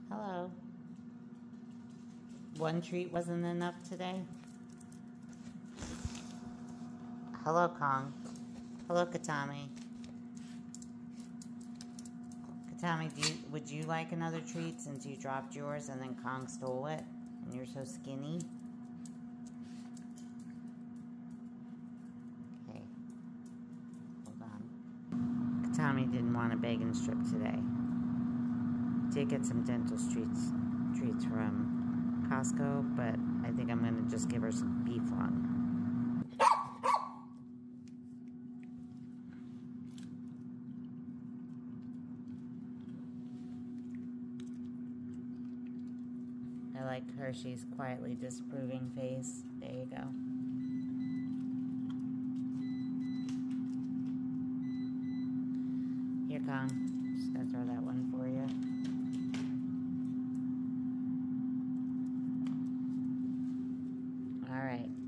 Hello. One treat wasn't enough today? Hello, Kong. Hello, Katami. Katami, would you like another treat since you dropped yours and then Kong stole it and you're so skinny? Okay. Hold on. Katami didn't want a bacon strip today. Did get some dental treats from Costco, but I think I'm going to just give her some beef lung. I like Hershey's quietly disapproving face. There you go. Here, Kong. Just gonna throw that one for you. All right.